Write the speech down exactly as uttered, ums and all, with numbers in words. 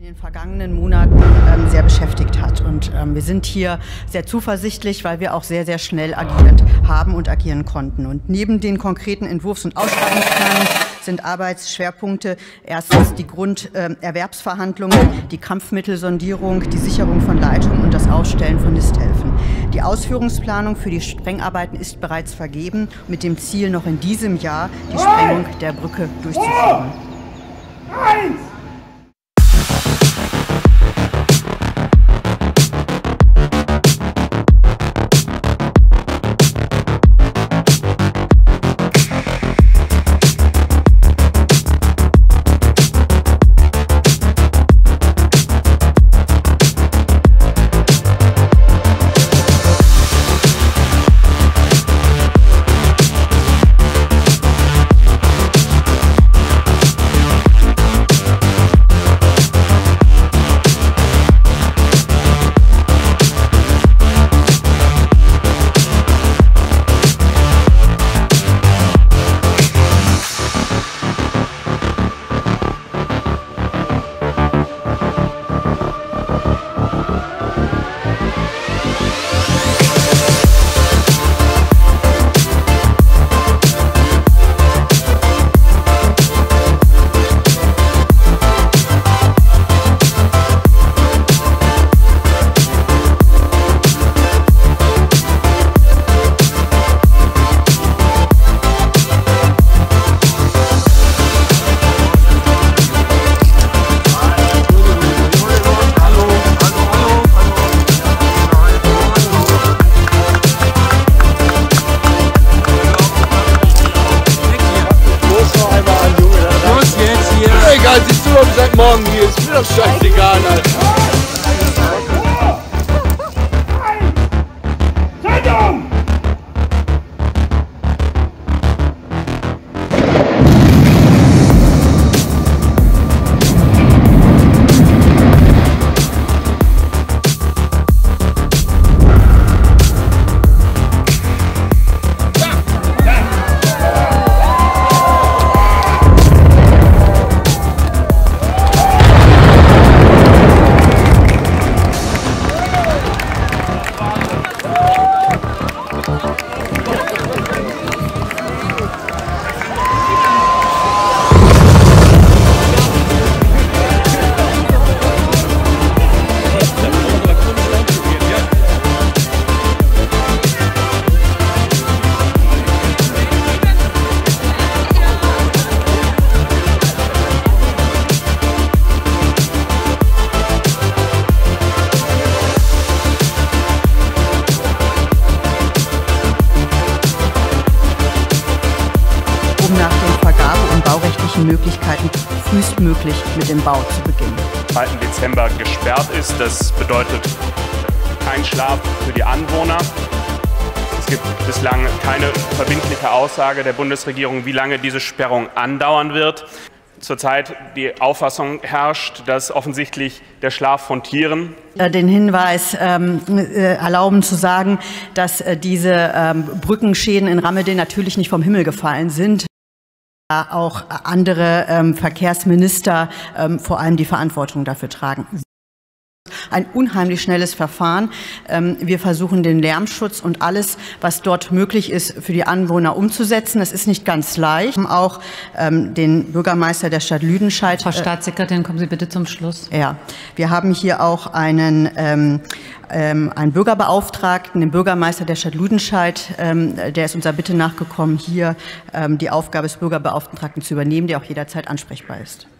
den vergangenen Monaten ähm, sehr beschäftigt hat. Und ähm, wir sind hier sehr zuversichtlich, weil wir auch sehr, sehr schnell agiert haben und agieren konnten. Und neben den konkreten Entwurfs- und Ausschreibungsplanen sind Arbeitsschwerpunkte erstens die Grunderwerbsverhandlungen, äh, die Kampfmittelsondierung, die Sicherung von Leitungen und das Ausstellen von Nisthilfen. Die Ausführungsplanung für die Sprengarbeiten ist bereits vergeben, mit dem Ziel, noch in diesem Jahr die Sprengung der Brücke durchzuführen. Eins! Egal, siehst du, ob seit morgen hier ist. Mir doch scheißegal, Alter. Zeitung! Nach den Vergabe- und baurechtlichen Möglichkeiten frühestmöglich mit dem Bau zu beginnen. Am zweiten Dezember gesperrt ist. Das bedeutet kein Schlaf für die Anwohner. Es gibt bislang keine verbindliche Aussage der Bundesregierung, wie lange diese Sperrung andauern wird. Zurzeit die Auffassung herrscht, dass offensichtlich der Schlaf von Tieren Den Hinweis ähm, äh, erlauben zu sagen, dass äh, diese ähm, Brückenschäden in Ramede natürlich nicht vom Himmel gefallen sind. Auch andere ähm, Verkehrsminister ähm, vor allem die Verantwortung dafür tragen. Ein unheimlich schnelles Verfahren. Ähm, wir versuchen den Lärmschutz und alles, was dort möglich ist, für die Anwohner umzusetzen. Das ist nicht ganz leicht. Auch ähm, den Bürgermeister der Stadt Lüdenscheid. Frau Staatssekretärin, kommen Sie bitte zum Schluss. Ja, wir haben hier auch einen, ähm, ähm, einen Bürgerbeauftragten, den Bürgermeister der Stadt Lüdenscheid. Ähm, der ist unserer Bitte nachgekommen, hier ähm, die Aufgabe des Bürgerbeauftragten zu übernehmen, der auch jederzeit ansprechbar ist.